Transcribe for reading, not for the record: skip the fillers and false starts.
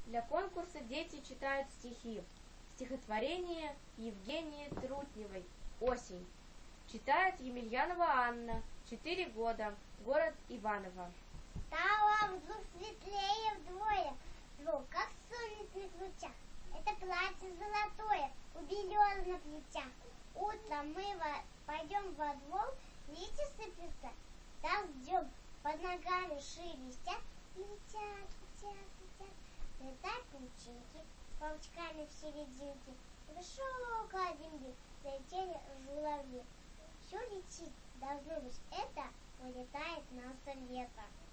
Для конкурса дети читают стихи. Стихотворение Евгении Трутневой «Осень». Читает Емельянова Анна, 4 года, город Иваново. Стало вдруг светлее вдвое, как в солнечных лучах. Это платье золотое у березы на плечах. Утром мы пойдем во двор, листья сыплются, так ждем, под ногами шелестят, летят, летят, летят. Летают паучинки с паучками в серединке. Высоко один вид залетели журавли. Все летит, должно быть, это вылетает на лето.